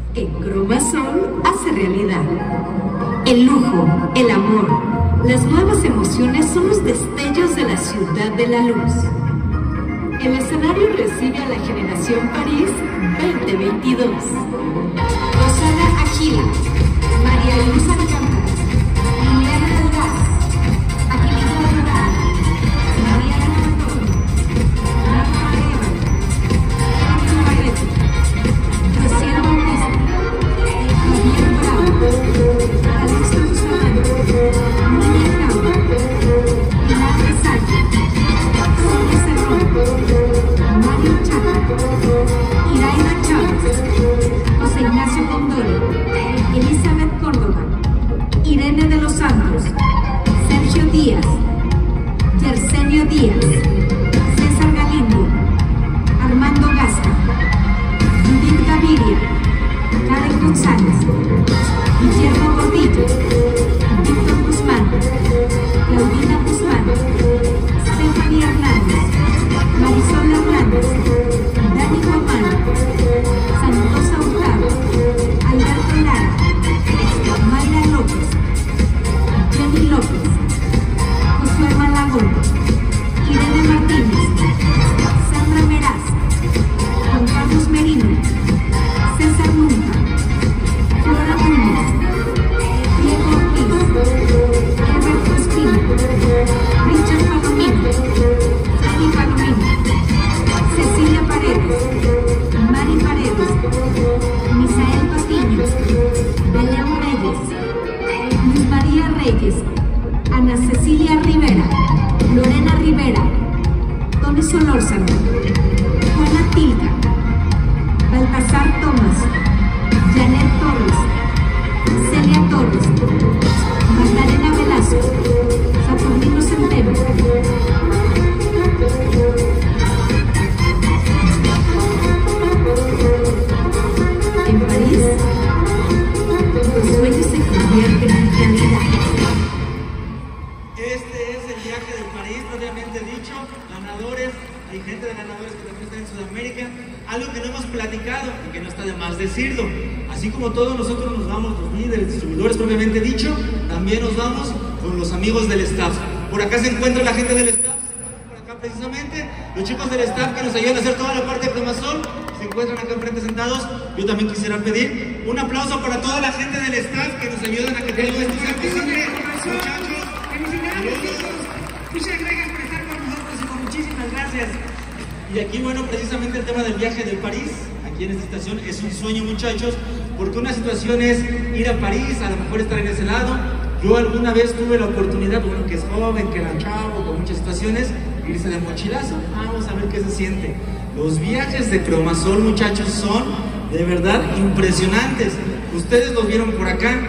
que Cromasol hace realidad. El lujo, el amor, las nuevas emociones son los destellos de la ciudad de la luz. El escenario recibe a la generación París 2022. Rosana Aquila, María Luisa Alcántara, Liliana Delgado, Aquilina Rodríguez, Mariana Antonio, Rafa Eva, Jorge Barreto, Rociel Bautista, Javier Bravo, Alexis Guzmán, Niña Cabo, Pilar Resalto, Sonia Cerrón, Mario Chaca, Iraida Chávez, José Ignacio Condoro, Elizabeth Córdoba, Irene de los Santos, Sergio Díaz, Yersenio Díaz, César Galindo, Armando Gasca, Judith Gaviria, Karen González, Guillermo Gordillo, Víctor Guzmán, Claudina Guzmán, Stephanie Hernández, Marisol Hernández, Dani Guamán, Santosa Hurtado, Alberto Lara, Mayra López, Jenny López, Josué Malagón, Irene Martínez, Sandra Meraz, Juan Carlos Merino, César Nunca, Flora Núñez, Diego Ortiz, Alberto Espino, Richard Palomino, Fanny Palomino, Cecilia Paredes, Mari Paredes, Misael Patiño, Belén Reyes, Luis María Reyes, Ana Cecilia Rivera, Lorena Rivera, Tony Solórzano, Juana Tilca, Baltasar Tomás, Janet Torres, Celia Torres, Magdalena Velasco, Saturnino Centeno. En París, los sueños se convierten en realidad. Este es el viaje de París, propiamente dicho. Ganadores, hay gente de ganadores que también está en Sudamérica. Algo que no hemos platicado y que no está de más decirlo. Así como todos nosotros nos vamos, los líderes, distribuidores propiamente dicho, también nos vamos con los amigos del staff. Por acá se encuentra la gente del staff, por acá precisamente, los chicos del staff que nos ayudan a hacer toda la parte de Cromasol, se encuentran acá enfrente sentados. Yo también quisiera pedir un aplauso para toda la gente del staff que nos ayudan a que todo esto sea posible. Muchachos, muchas gracias por estar con nosotros y muchísimas gracias. Y aquí, bueno, precisamente el tema del viaje de París, aquí en esta estación, es un sueño, muchachos, porque una situación es ir a París, a lo mejor estar en ese lado. Yo alguna vez tuve la oportunidad, uno que es joven, que era chavo, con muchas situaciones, irse de mochilazo. Vamos a ver qué se siente. Los viajes de Cromasol, muchachos, son de verdad impresionantes. Ustedes los vieron por acá.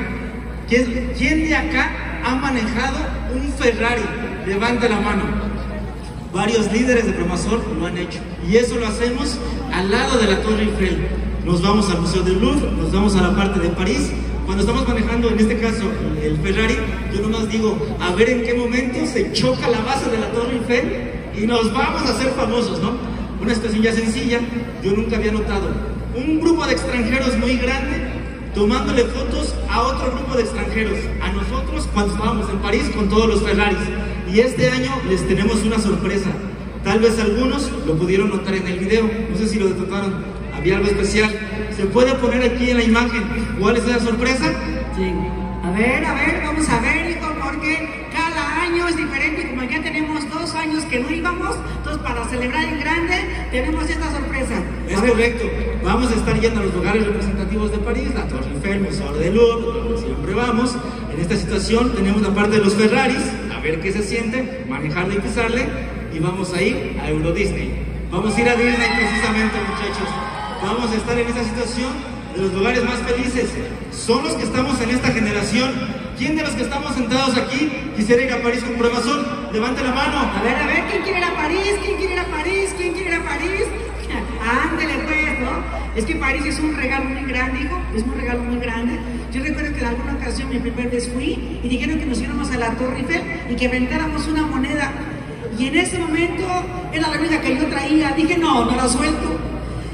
¿Quién de acá ha manejado un Ferrari? Levante la mano. Varios líderes de Cromasol lo han hecho. Y eso lo hacemos al lado de la Torre Eiffel. Nos vamos al Museo del Louvre, nos vamos a la parte de París. Cuando estamos manejando, en este caso, el Ferrari, yo nomás digo, a ver en qué momento se choca la base de la Torre Eiffel y nos vamos a hacer famosos, ¿no? Una situación ya sencilla. Yo nunca había notado un grupo de extranjeros muy grande tomándole fotos a otro grupo de extranjeros, a nosotros cuando estábamos en París con todos los Ferraris. Y este año les tenemos una sorpresa. Tal vez algunos lo pudieron notar en el video, no sé si lo detectaron, había algo especial. ¿Se puede poner aquí en la imagen cuál es la sorpresa? Sí. A ver, vamos a ver, hijo, porque cada año es diferente. Como ya tenemos 2 años que no íbamos, entonces para celebrar en grande tenemos esta sorpresa. Es correcto. Vamos a estar yendo a los lugares representativos de París, la Torre Eiffel, Museo del Louvre, donde siempre vamos. En esta situación tenemos la parte de los Ferraris, a ver qué se siente, manejarle y pisarle, y vamos a ir a Euro Disney. Vamos a ir a Disney precisamente, muchachos. Vamos a estar en esta situación de los lugares más felices. Son los que estamos en esta generación. ¿Quién de los que estamos sentados aquí quisiera ir a París con Cromasol? Levante la mano. A ver, ¿quién quiere ir a París? ¿Quién quiere ir a París? ¿Quién quiere ir a París? Ándele pues, ¿no? Es que París es un regalo muy grande, hijo, es un regalo muy grande. Yo recuerdo que en alguna ocasión, mi primera vez fui y dijeron que nos íbamos a la Torre Eiffel y que aventáramos una moneda. Y en ese momento era la única que yo traía. Dije, no la suelto.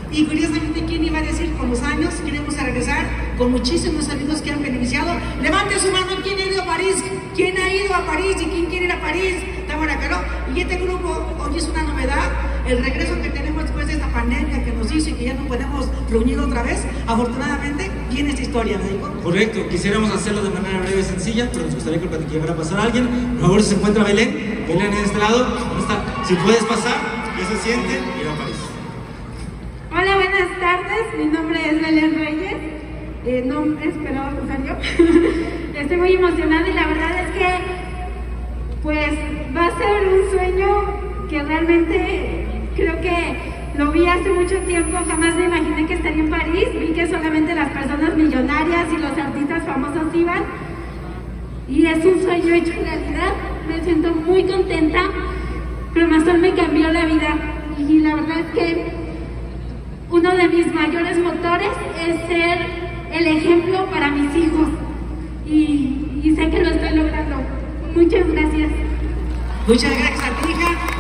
Y curiosamente, ¿quién iba a decir? Con los años queremos regresar con muchísimos amigos que han beneficiado. Levante su mano, ¿quién ha ido a París? ¿Quién ha ido a París y quién quiere ir a París? Está por acá, ¿no? Y este grupo, hoy es una novedad, el regreso que tenemos después de esta pandemia que nos hizo y que ya no podemos reunir otra vez, afortunadamente, viene esta historia, ¿me dijo? Correcto, quisiéramos hacerlo de manera breve y sencilla, pero nos gustaría que llegara a pasar a alguien. Por favor, si se encuentra Belén, Belén en este lado, ¿dónde está? Si puedes pasar, ¿qué se siente? Ir a París. Hola, buenas tardes, mi nombre es Belén Reyes, no espero salió. Estoy muy emocionada y la verdad es que pues va a ser un sueño que realmente creo que lo vi hace mucho tiempo, jamás me imaginé que estaría en París, vi que solamente las personas millonarias y los artistas famosos iban y es un sueño hecho realidad, me siento muy contenta, pero más aún me cambió la vida y la verdad es que uno de mis mayores motores es ser el ejemplo para mis hijos y sé que lo estoy logrando. Muchas gracias. Muchas gracias a ti, hija.